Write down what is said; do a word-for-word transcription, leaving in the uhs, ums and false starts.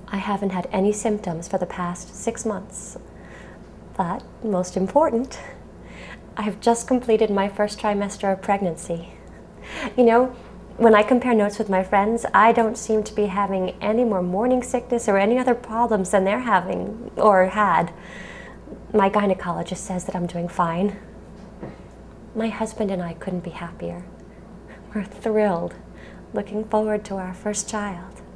I haven't had any symptoms for the past six months. But, most important, I've just completed my first trimester of pregnancy. You know, when I compare notes with my friends, I don't seem to be having any more morning sickness or any other problems than they're having, or had. My gynecologist says that I'm doing fine. My husband and I couldn't be happier. We're thrilled, looking forward to our first child.